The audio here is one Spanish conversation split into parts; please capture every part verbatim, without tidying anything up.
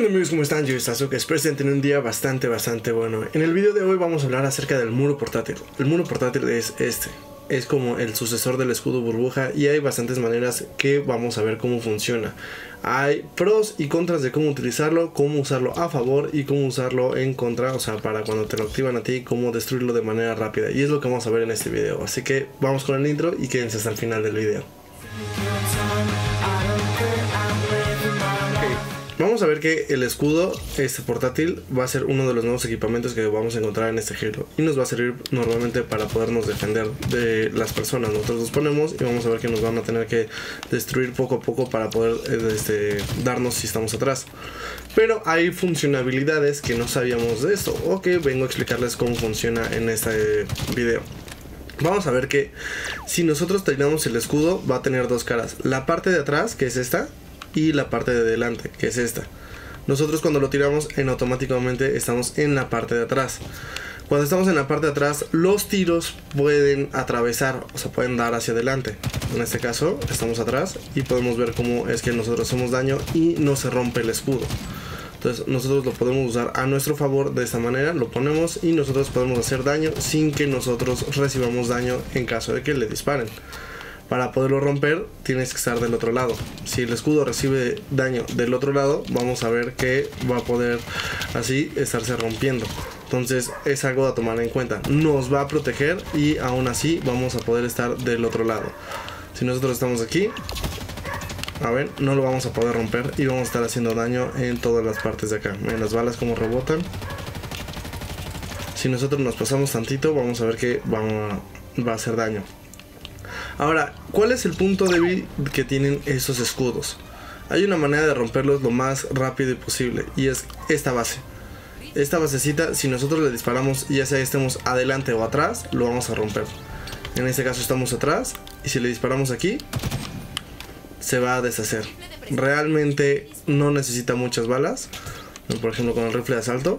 onda amigos? ¿Cómo están? Yo soy Sasuke, espero que tengan un día bastante bastante bueno. En el video de hoy vamos a hablar acerca del muro portátil. El muro portátil es este, es como el sucesor del escudo burbuja y hay bastantes maneras que vamos a ver cómo funciona. Hay pros y contras de cómo utilizarlo, cómo usarlo a favor y cómo usarlo en contra, o sea, para cuando te lo activan a ti, cómo destruirlo de manera rápida. Y es lo que vamos a ver en este video, así que vamos con el intro y quédense hasta el final del video. Vamos a ver que el escudo este portátil va a ser uno de los nuevos equipamientos que vamos a encontrar en este Halo y nos va a servir normalmente para podernos defender de las personas. Nosotros los ponemos y vamos a ver que nos van a tener que destruir poco a poco para poder este, darnos si estamos atrás. Pero hay funcionalidades que no sabíamos de esto o que vengo a explicarles cómo funciona en este video. Vamos a ver que si nosotros tiramos el escudo va a tener dos caras, la parte de atrás, que es esta, y la parte de delante, que es esta. Nosotros cuando lo tiramos en automáticamente estamos en la parte de atrás. Cuando estamos en la parte de atrás, los tiros pueden atravesar, o sea, pueden dar hacia adelante. En este caso estamos atrás y podemos ver cómo es que nosotros hacemos daño y no se rompe el escudo. Entonces nosotros lo podemos usar a nuestro favor de esta manera, lo ponemos y nosotros podemos hacer daño sin que nosotros recibamos daño en caso de que le disparen. Para poderlo romper tienes que estar del otro lado. Si el escudo recibe daño del otro lado, vamos a ver que va a poder así estarse rompiendo. Entonces es algo a tomar en cuenta. Nos va a proteger y aún así vamos a poder estar del otro lado. Si nosotros estamos aquí, a ver, no lo vamos a poder romper y vamos a estar haciendo daño en todas las partes de acá. Miren las balas como rebotan. Si nosotros nos pasamos tantito, vamos a ver que va a, va a hacer daño. Ahora, ¿cuál es el punto débil que tienen esos escudos? Hay una manera de romperlos lo más rápido posible y es esta base. Esta basecita, si nosotros le disparamos, ya sea estemos adelante o atrás, lo vamos a romper. En este caso estamos atrás y si le disparamos aquí, se va a deshacer. Realmente no necesita muchas balas. Por ejemplo, con el rifle de asalto,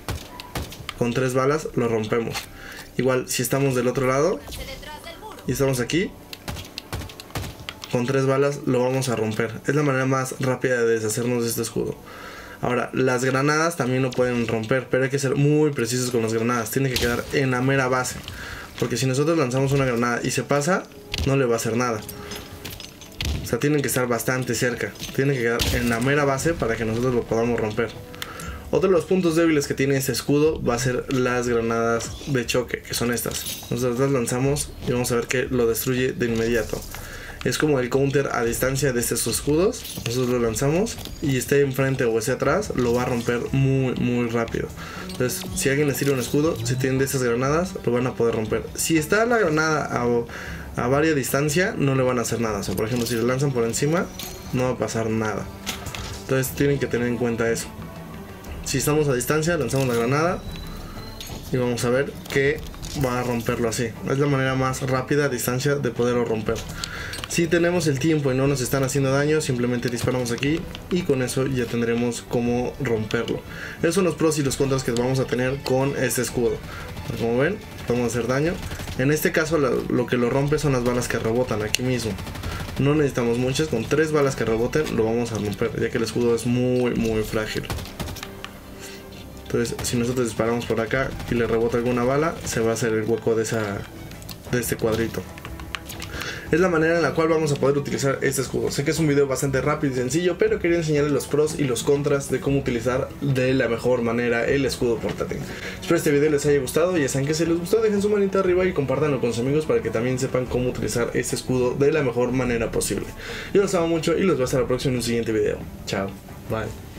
con tres balas lo rompemos. Igual, si estamos del otro lado y estamos aquí, con tres balas lo vamos a romper. Es la manera más rápida de deshacernos de este escudo. Ahora, las granadas también lo pueden romper, pero hay que ser muy precisos con las granadas. Tiene que quedar en la mera base, porque si nosotros lanzamos una granada y se pasa, no le va a hacer nada. O sea, tienen que estar bastante cerca. Tienen que quedar en la mera base para que nosotros lo podamos romper. Otro de los puntos débiles que tiene este escudo va a ser las granadas de choque, que son estas. Nosotros las lanzamos y vamos a ver que lo destruye de inmediato. Es como el counter a distancia de estos escudos. Nosotros lo lanzamos y esté enfrente o esté atrás, lo va a romper muy muy rápido. Entonces, si alguien les tira un escudo, si tienen de estas granadas, lo van a poder romper. Si está la granada a, a varia distancia, no le van a hacer nada. O sea, por ejemplo, si le lanzan por encima, no va a pasar nada. Entonces, tienen que tener en cuenta eso. Si estamos a distancia, lanzamos la granada y vamos a ver que va a romperlo así. Es la manera más rápida a distancia de poderlo romper. Si tenemos el tiempo y no nos están haciendo daño, simplemente disparamos aquí y con eso ya tendremos cómo romperlo. Esos son los pros y los contras que vamos a tener con este escudo. Como ven, podemos hacer daño. En este caso lo, lo que lo rompe son las balas que rebotan aquí mismo. No necesitamos muchas, con tres balas que reboten lo vamos a romper, ya que el escudo es muy muy frágil. Entonces, si nosotros disparamos por acá y le rebota alguna bala, se va a hacer el hueco de, esa, de este cuadrito. Es la manera en la cual vamos a poder utilizar este escudo. Sé que es un video bastante rápido y sencillo, pero quería enseñarles los pros y los contras de cómo utilizar de la mejor manera el escudo portátil. Espero este video les haya gustado y ya saben que si les gustó dejen su manita arriba y compártanlo con sus amigos para que también sepan cómo utilizar este escudo de la mejor manera posible. Yo los amo mucho y los veo hasta la próxima en un siguiente video. Chao, bye.